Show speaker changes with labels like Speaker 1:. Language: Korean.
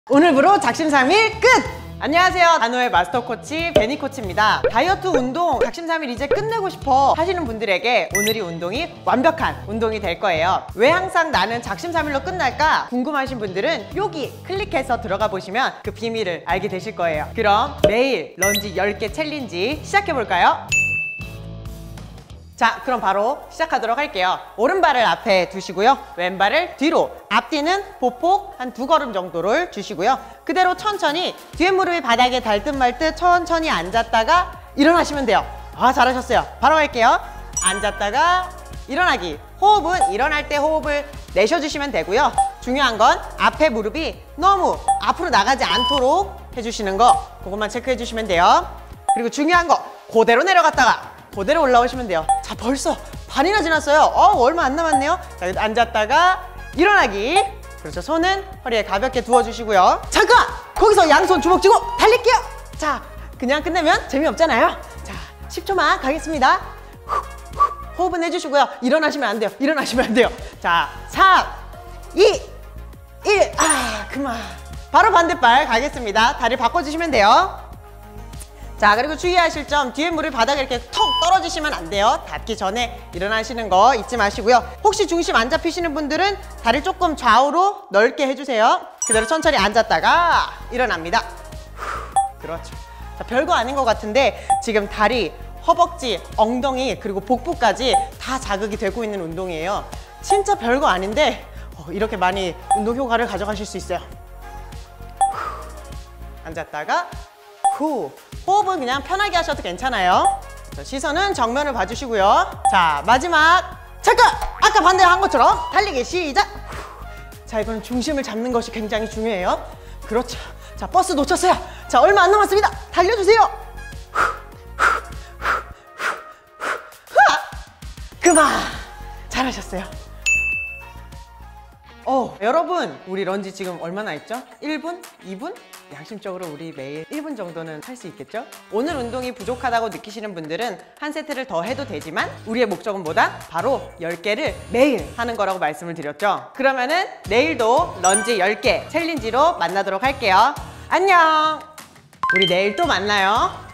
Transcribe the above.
Speaker 1: 오늘부로 작심삼일 끝! 안녕하세요, 단호의 마스터 코치 베니 코치입니다. 다이어트 운동 작심삼일 이제 끝내고 싶어 하시는 분들에게 오늘이 운동이 완벽한 운동이 될 거예요. 왜 항상 나는 작심삼일로 끝날까 궁금하신 분들은 여기 클릭해서 들어가 보시면 그 비밀을 알게 되실 거예요. 그럼 매일 런지 10개 챌린지 시작해 볼까요? 자, 그럼 바로 시작하도록 할게요. 오른발을 앞에 두시고요, 왼발을 뒤로, 앞뒤는 보폭 한 2걸음 정도를 주시고요. 그대로 천천히 뒤에 무릎이 바닥에 닿을 말 듯 천천히 앉았다가 일어나시면 돼요. 아, 잘하셨어요. 바로 갈게요. 앉았다가 일어나기. 호흡은 일어날 때 호흡을 내쉬어주시면 되고요. 중요한 건 앞에 무릎이 너무 앞으로 나가지 않도록 해주시는 거, 그것만 체크해 주시면 돼요. 그리고 중요한 거, 그대로 내려갔다가 그대로 올라오시면 돼요. 자, 벌써 반이나 지났어요. 얼마 안 남았네요. 자, 앉았다가 일어나기. 그렇죠. 손은 허리에 가볍게 두어주시고요. 잠깐! 거기서 양손 주먹 쥐고 달릴게요. 자, 그냥 끝내면 재미없잖아요. 자, 10초만 가겠습니다. 호흡은 해주시고요. 일어나시면 안 돼요. 일어나시면 안 돼요. 자, 3, 2, 1. 그만. 바로 반대발 가겠습니다. 다리 바꿔주시면 돼요. 자, 그리고 주의하실 점, 뒤에 무릎이 바닥에 이렇게 턱 떨어지시면 안 돼요. 닿기 전에 일어나시는 거 잊지 마시고요. 혹시 중심 안 잡히시는 분들은 다리 조금 좌우로 넓게 해주세요. 그대로 천천히 앉았다가 일어납니다. 그렇죠. 자, 별거 아닌 것 같은데 지금 다리, 허벅지, 엉덩이 그리고 복부까지 다 자극이 되고 있는 운동이에요. 진짜 별거 아닌데 이렇게 많이 운동 효과를 가져가실 수 있어요. 앉았다가 후. 호흡은 그냥 편하게 하셔도 괜찮아요. 자, 시선은 정면을 봐주시고요. 자, 마지막. 잠깐! 아까 반대로 한 것처럼 달리기 시작! 자, 이건 중심을 잡는 것이 굉장히 중요해요. 그렇죠. 자, 버스 놓쳤어요. 자, 얼마 안 남았습니다. 달려주세요. 그만! 잘하셨어요. 여러분, 우리 런지 지금 얼마나 했죠? 1분? 2분? 양심적으로 우리 매일 1분 정도는 할 수 있겠죠? 오늘 운동이 부족하다고 느끼시는 분들은 한 세트를 더 해도 되지만 우리의 목적은 뭐다? 바로 10개를 매일 하는 거라고 말씀을 드렸죠? 그러면은 내일도 런지 10개 챌린지로 만나도록 할게요. 안녕! 우리 내일 또 만나요.